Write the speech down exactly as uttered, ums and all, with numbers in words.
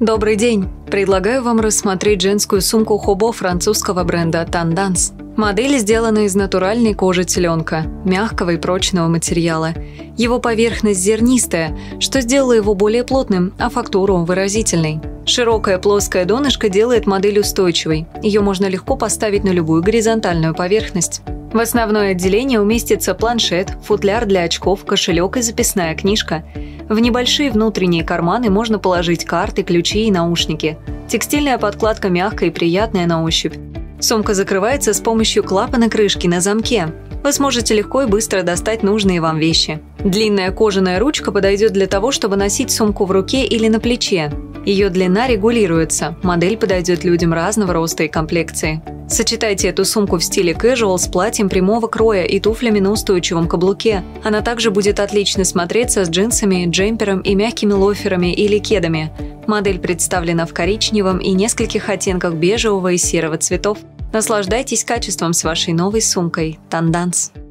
Добрый день! Предлагаю вам рассмотреть женскую сумку Хобо французского бренда Tendance. Модель сделана из натуральной кожи теленка, мягкого и прочного материала. Его поверхность зернистая, что сделало его более плотным, а фактуру выразительной. Широкая плоская донышко делает модель устойчивой. Ее можно легко поставить на любую горизонтальную поверхность. В основное отделение уместится планшет, футляр для очков, кошелек и записная книжка. В небольшие внутренние карманы можно положить карты, ключи и наушники. Текстильная подкладка мягкая и приятная на ощупь. Сумка закрывается с помощью клапана крышки на замке. Вы сможете легко и быстро достать нужные вам вещи. Длинная кожаная ручка подойдет для того, чтобы носить сумку в руке или на плече. Ее длина регулируется, модель подойдет людям разного роста и комплекции. Сочетайте эту сумку в стиле casual с платьем прямого кроя и туфлями на устойчивом каблуке. Она также будет отлично смотреться с джинсами, джемпером и мягкими лоферами или кедами. Модель представлена в коричневом и нескольких оттенках бежевого и серого цветов. Наслаждайтесь качеством с вашей новой сумкой Tendance.